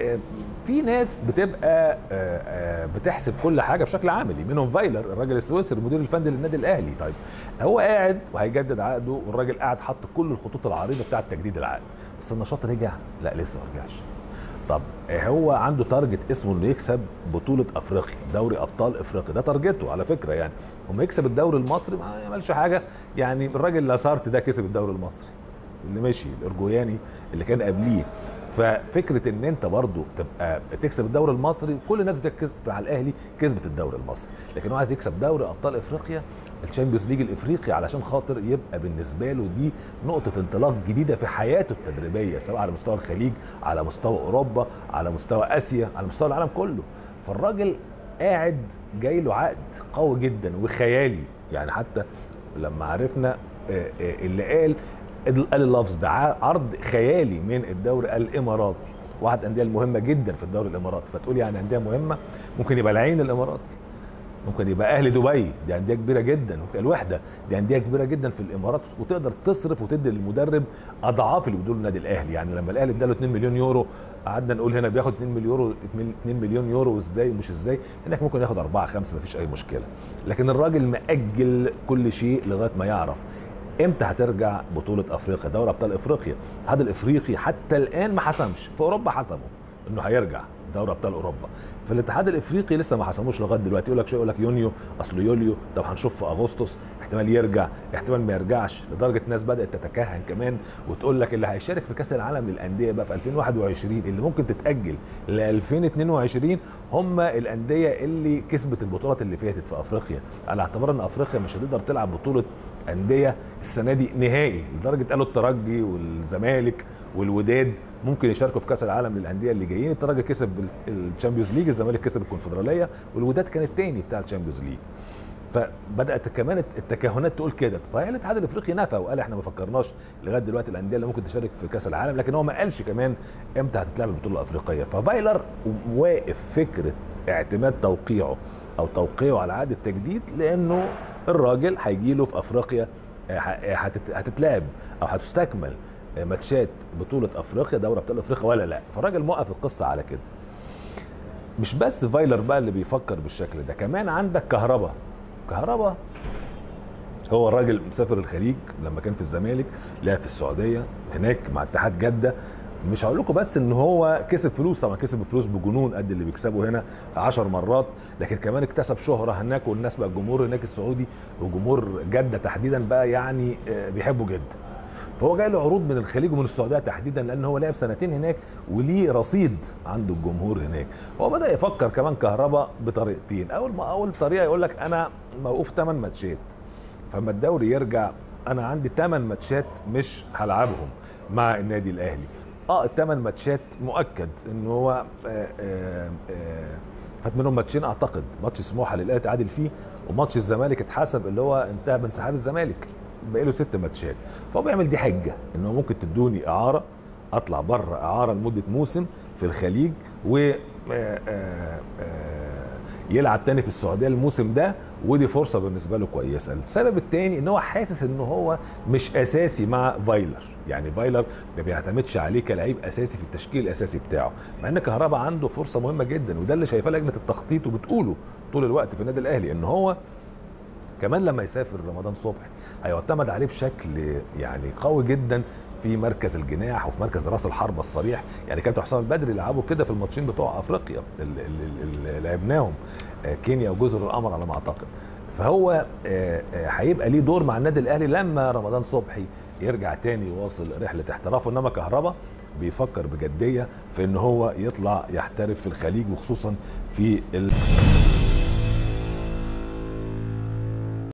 في ناس بتبقى بتحسب كل حاجه بشكل عملي، منهم فايلر الراجل السويسري المدير الفني للنادي الاهلي. طيب هو قاعد وهيجدد عقده، والراجل قاعد حط كل الخطوط العريضه بتاعه تجديد العقد، بس النشاط رجع؟ لا لسه ما رجعش. طب هو عنده تارجت اسمه انه يكسب بطوله افريقيا، دوري ابطال افريقيا، ده تارجته على فكره. يعني وما يكسب الدوري المصري ما يعملش حاجه. يعني الراجل لاسارت ده كسب الدوري المصري اللي مشي، الارجوياني اللي كان قبليه. ففكره ان انت برضو تبقى تكسب الدوري المصري، كل الناس بتكسب على الاهلي كسبت الدوري المصري، لكن هو عايز يكسب دوري ابطال افريقيا، الشامبيونز ليج الافريقي، علشان خاطر يبقى بالنسبه له دي نقطه انطلاق جديده في حياته التدريبيه، سواء على مستوى الخليج، على مستوى اوروبا، على مستوى اسيا، على مستوى العالم كله. فالراجل قاعد جاي له عقد قوي جدا وخيالي. يعني حتى لما عرفنا اللي قال اللفظ ده عرض خيالي من الدوري الاماراتي، واحد الانديه المهمه جدا في الدوري الاماراتي. فتقول يعني انديه مهمه، ممكن يبقى العين الاماراتي، ممكن يبقى اهلي دبي، دي انديه كبيره جدا، ممكن الوحده، دي انديه كبيره جدا في الامارات، وتقدر تصرف وتدي للمدرب اضعاف اللي بيدوله النادي الاهلي. يعني لما الاهلي اداله 2 مليون يورو، قعدنا نقول هنا بياخد 2 مليون يورو ازاي ومش ازاي، هناك ممكن ياخد 4 5 مفيش اي مشكله. لكن الراجل مأجل كل شيء لغايه ما يعرف امتى هترجع بطوله افريقيا، دوري ابطال افريقيا. الاتحاد الافريقي حتى الان ما حسمش، في اوروبا حسموا انه هيرجع دوري ابطال اوروبا، في الاتحاد الافريقي لسه ما حسموش لغايه دلوقتي. يقول لك شو، يقول لك يونيو، اصل يوليو، طب هنشوف في اغسطس، احتمال يرجع احتمال ما يرجعش، لدرجه الناس بدات تتكهن كمان وتقول لك اللي هيشارك في كاس العالم للانديه بقى في 2021 اللي ممكن تتاجل ل 2022 هم الانديه اللي كسبت البطولات اللي فاتت في افريقيا، على اعتبار ان افريقيا مش هتقدر تلعب بطوله انديه السنه دي نهائي، لدرجه قالوا الترجي والزمالك والوداد ممكن يشاركوا في كاس العالم للانديه اللي جايين. الترجي كسب الشامبيونز ليج، الزمالك كسب الكونفدراليه، والوداد كان الثاني بتاع الشامبيونز ليج. فبدات كمان التكهنات تقول كده. صحيح الاتحاد الافريقي نفى وقال احنا ما فكرناش لغايه دلوقتي الانديه اللي ممكن تشارك في كاس العالم، لكن هو ما قالش كمان امتى هتتلعب البطوله الافريقيه. ففايلر واقف فكره اعتماد توقيعه او توقيعه على عقد التجديد، لانه الراجل هيجي له في افريقيا هتتلعب او هتستكمل ماتشات بطوله افريقيا، دوري ابطال افريقيا ولا لا. فالراجل موقف القصه على كده. مش بس فايلر بقى اللي بيفكر بالشكل ده، كمان عندك كهربا. كهربا هو الراجل مسافر الخليج، لما كان في الزمالك لعب في السعوديه هناك مع اتحاد جده. مش هقول لكم بس ان هو كسب فلوس، طبعا كسب فلوس بجنون قد اللي بيكسبه هنا 10 مرات، لكن كمان اكتسب شهره هناك، والناس بقى الجمهور هناك السعودي وجمهور جده تحديدا بقى يعني بيحبه جدا. فهو جاي له عروض من الخليج ومن السعوديه تحديدا، لان هو لعب سنتين هناك وليه رصيد عنده الجمهور هناك. هو بدا يفكر كمان كهربا بطريقتين. اول طريقه يقول لك انا موقوف 8 ماتشات، فما الدوري يرجع انا عندي 8 ماتشات مش هلعبهم مع النادي الاهلي. الثمان ماتشات مؤكد ان هو فات منهم ماتشين، اعتقد ماتش سموحه اللي الاهلي تعادل فيه، وماتش الزمالك اتحسب اللي هو انتهى بانسحاب الزمالك، باقي له 6 ماتشات. فهو بيعمل دي حجه ان هو ممكن تدوني اعاره، اطلع بره اعاره لمده موسم في الخليج، و يلعب تاني في السعوديه الموسم ده، ودي فرصه بالنسبه له كويسه. السبب الثاني ان هو حاسس ان هو مش اساسي مع فايلر، يعني فايلر ما بيعتمدش عليه كلاعب اساسي في التشكيل الاساسي بتاعه، مع ان كهربا عنده فرصه مهمه جدا، وده اللي شايفاه لجنه التخطيط وبتقوله طول الوقت في النادي الاهلي، ان هو كمان لما يسافر رمضان صبحي هيعتمد عليه بشكل يعني قوي جدا في مركز الجناح وفي مركز راس الحربه الصريح. يعني كابتن حسام البدري لعبوا كده في الماتشين بتوع افريقيا اللي لعبناهم، كينيا وجزر القمر على ما اعتقد. فهو هيبقى ليه دور مع النادي الاهلي لما رمضان صبحي يرجع تاني يواصل رحله احترافه. انما كهربا بيفكر بجديه في ان هو يطلع يحترف في الخليج، وخصوصا في